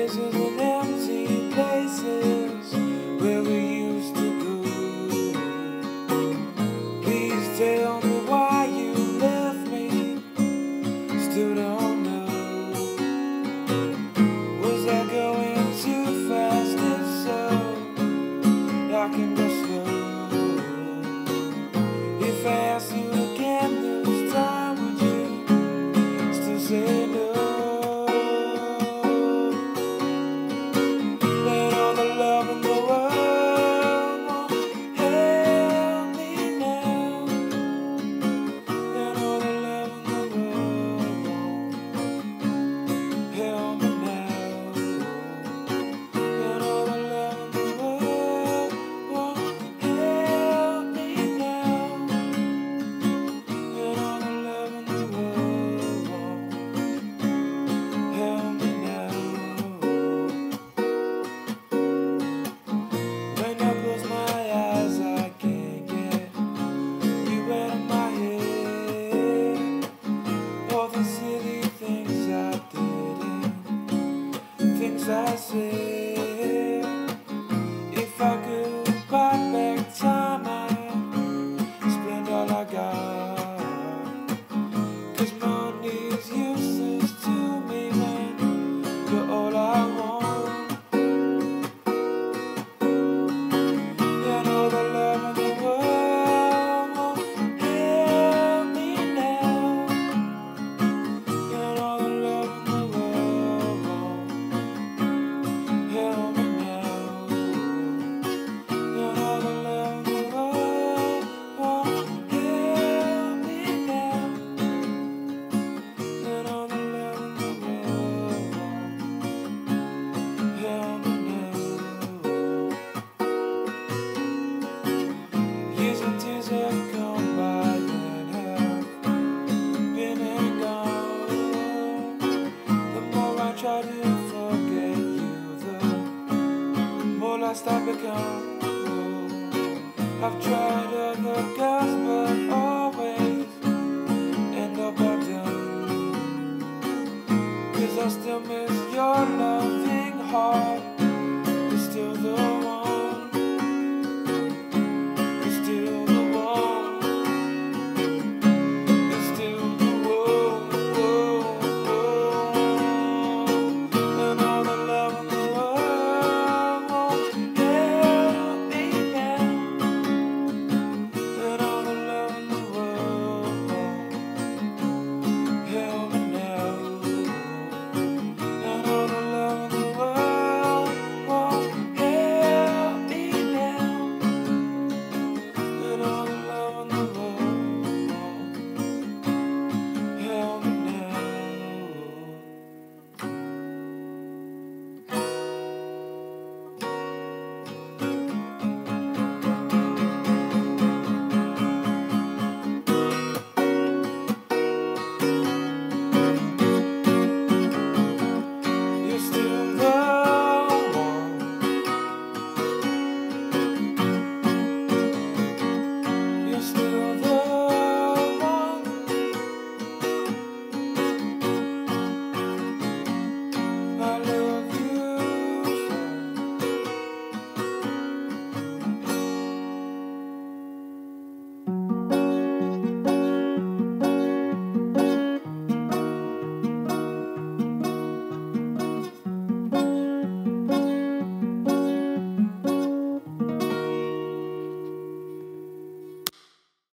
faces and empty places where we used to go. Please tell me why you left me. Still don't know. Was I going too fast? If so, I can go slow. If I asked you again this time, would you still say no? Let all the love in the world won't help me now. Let all the love in the world won't help me now. Let all the love in the world won't help me now. Let all the love in the world won't help me now. When I close my eyes, I can't get you out of my head. All the silly things I did and things I said. If I could buy back time, I'd spend all I got. 'Cause money's useless to me when you're all I want. And all the love in the world won't help me now. And all the love in the world won't help me now. And all the love in the world won't help me now. And all the love in the world won't help me now. Years and tears have come by and have been and gone. The more I try to forget you, the more lost I become. I've tried other girls, but always end up undone. 'Cause I still miss your love.